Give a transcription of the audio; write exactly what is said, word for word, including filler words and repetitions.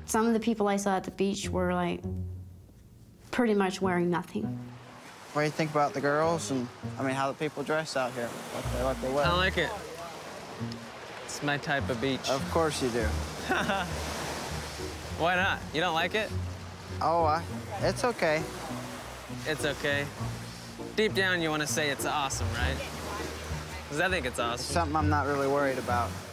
Some of the people I saw at the beach were, like, pretty much wearing nothing. What do you think about the girls and, I mean, how the people dress out here? What they, what they wear? I like it. It's my type of beach. Of course you do. Why not? You don't like it? Oh, I, it's okay. It's okay. Deep down, you want to say it's awesome, right? Because I think it's awesome. It's something I'm not really worried about.